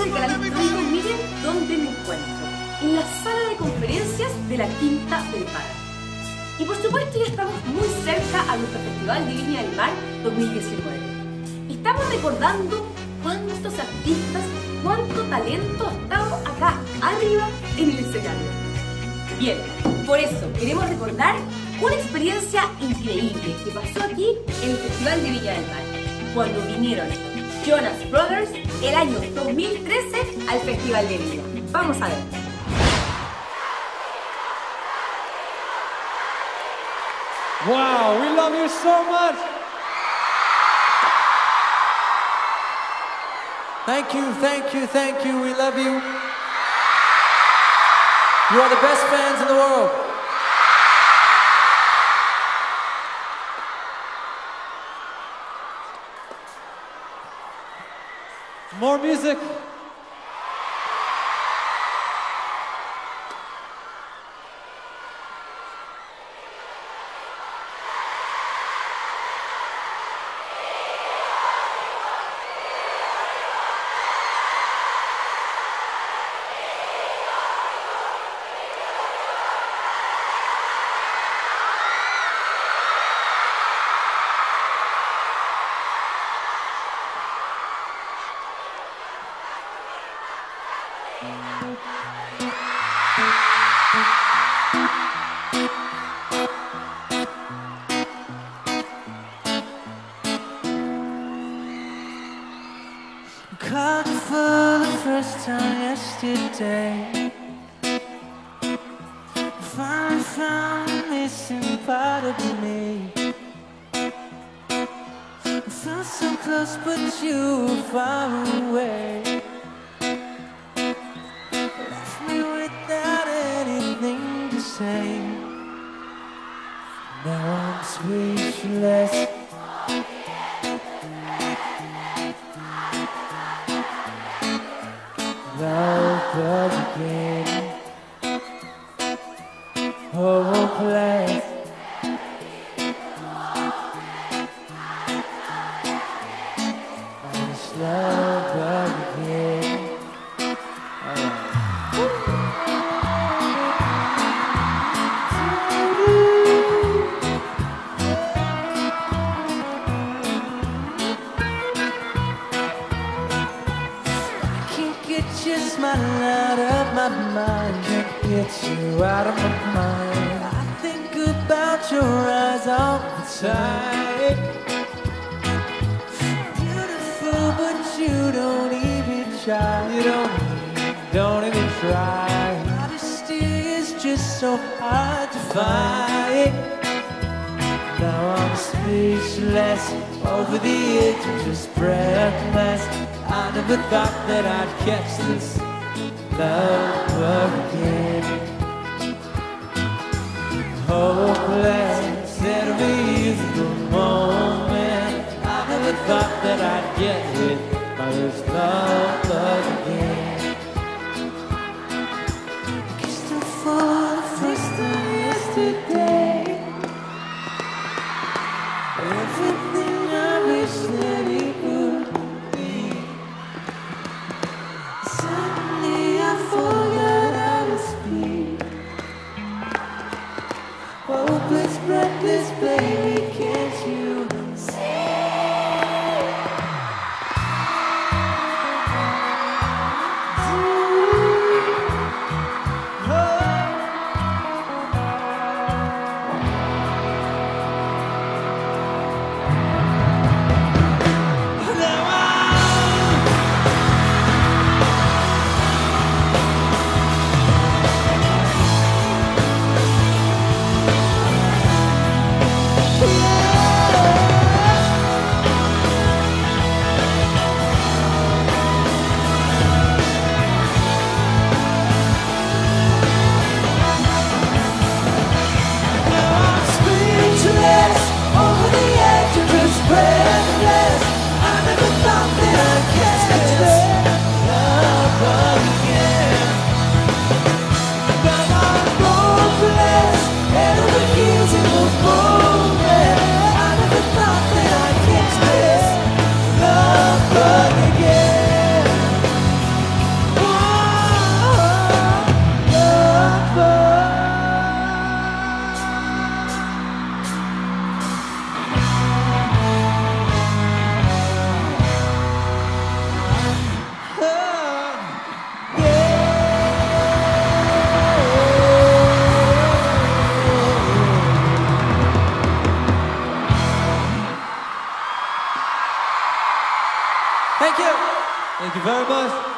del canal histórico, miren dónde me encuentro. En la sala de conferencias de la Quinta del Mar. Y por supuesto ya estamos muy cerca a nuestro Festival de Viña del Mar 2019. Estamos recordando cuántos artistas, cuánto talento ha estado acá, arriba, en el escenario. Bien, por eso queremos recordar una experiencia increíble que pasó aquí en el Festival de Viña del Mar, cuando vinieron Jonas Brothers el año 2013 al Festival de Viña. Vamos a ver. Wow, we love you so much. Thank you, thank you, thank you. We love you. You are the best fans in the world. More music. Called you for the first time yesterday. Finally found the missing part of me. I felt so close, but you were far away. Left me without anything to say. Now I'm speechless. Love again, hopeless. I just love again. Your smile out of my mind, can't get you out of my mind. I think about your eyes all the time. Beautiful, but you don't even try. You don't even try. Modesty is just so hard to find. Now I'm speechless, over the edge, I'm just breathless. I never thought that I'd catch this love again. Hopeless, every easy moment. I never thought that I'd get it, my first love again. Kissed her for the first time yesterday. Everything I wish that it would. Suddenly I forgot how to speak. Hopeless, breathless, baby, can't you see? very much.